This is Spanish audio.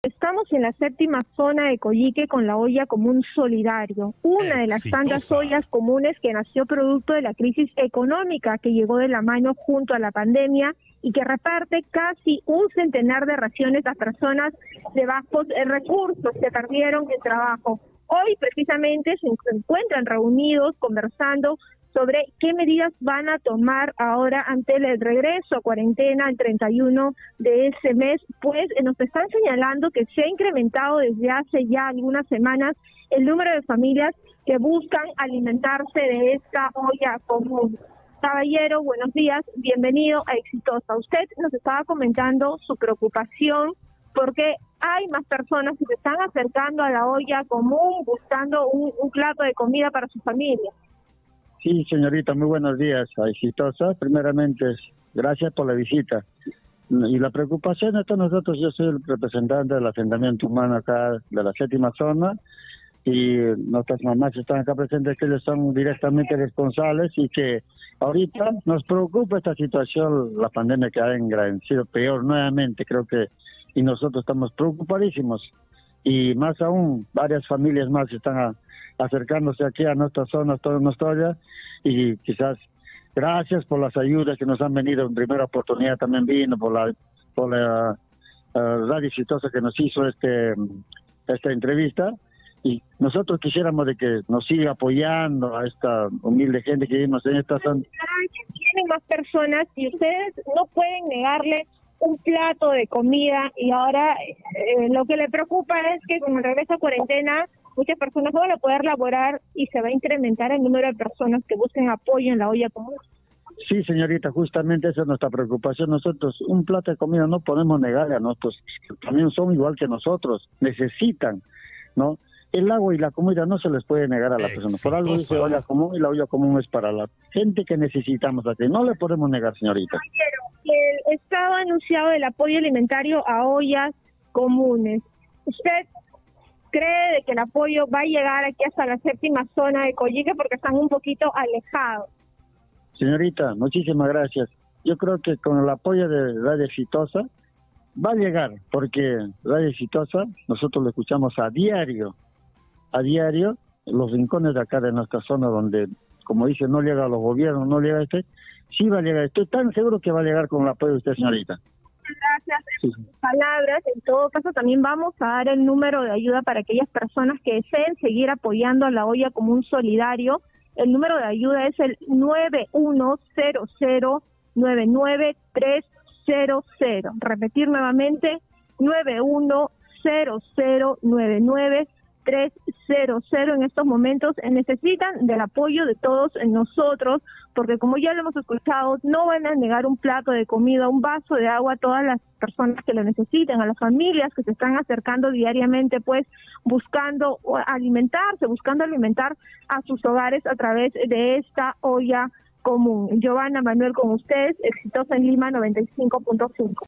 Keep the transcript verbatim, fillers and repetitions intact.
Estamos en la séptima zona de Coyique con la olla común solidario, una de las tantas ollas comunes que nació producto de la crisis económica que llegó de la mano junto a la pandemia y que reparte casi un centenar de raciones a personas de bajos recursos que perdieron el trabajo. Hoy precisamente se encuentran reunidos conversando sobre qué medidas van a tomar ahora ante el regreso a cuarentena el treinta y uno de ese mes, pues nos están señalando que se ha incrementado desde hace ya algunas semanas el número de familias que buscan alimentarse de esta olla común. Caballero, buenos días, bienvenido a Exitosa. Usted nos estaba comentando su preocupación porque hay más personas que se están acercando a la olla común buscando un, un plato de comida para su familia. Sí, señorita, muy buenos días a Exitosa. Primeramente, gracias por la visita. Y la preocupación es que nosotros, yo soy el representante del asentamiento humano acá de la séptima zona, y nuestras mamás están acá presentes, que ellos son directamente responsables, y que ahorita nos preocupa esta situación, la pandemia que ha engrandecido peor nuevamente, creo que, y nosotros estamos preocupadísimos. Y más aún, varias familias más están a, acercándose aquí a nuestra zona, toda nuestra olla, y quizás gracias por las ayudas que nos han venido. En primera oportunidad también vino por la por la uh, radio Exitosa que nos hizo este esta entrevista, y nosotros quisiéramos de que nos siga apoyando a esta humilde gente que vivimos en esta zona. Tienen más personas y ustedes no pueden negarle un plato de comida, y ahora eh, lo que le preocupa es que con el regreso a cuarentena muchas personas no van a poder laborar y se va a incrementar el número de personas que busquen apoyo en la olla común. Sí, señorita, justamente esa es nuestra preocupación. Nosotros un plato de comida no podemos negarle a nosotros, también son igual que nosotros, necesitan, ¿no? El agua y la comida no se les puede negar a la persona. Por algo dice olla común, y la olla común es para la gente que necesitamos aquí. No le podemos negar, señorita. El Estado ha anunciado el apoyo alimentario a ollas comunes. ¿Usted cree de que el apoyo va a llegar aquí hasta la séptima zona de Coyique porque están un poquito alejados? Señorita, muchísimas gracias. Yo creo que con el apoyo de Radio Exitosa va a llegar, porque Radio Exitosa nosotros lo escuchamos a diario, a diario, los rincones de acá de nuestra zona donde, como dice, no llega a los gobiernos, no llega a este, sí va a llegar. Estoy tan seguro que va a llegar con el apoyo de usted, señorita. Gracias por sus palabras. En todo caso, también vamos a dar el número de ayuda para aquellas personas que deseen seguir apoyando a la olla común solidario. El número de ayuda es el nueve uno cero cero nueve nueve tres cero cero. Repetir nuevamente, nueve uno cero cero nueve nueve tres cero cero. En estos momentos necesitan del apoyo de todos nosotros, porque como ya lo hemos escuchado, no van a negar un plato de comida, un vaso de agua a todas las personas que lo necesiten, a las familias que se están acercando diariamente, pues buscando alimentarse, buscando alimentar a sus hogares a través de esta olla común. Giovanna Manuel con ustedes, Exitosa en Lima noventa y cinco punto cinco.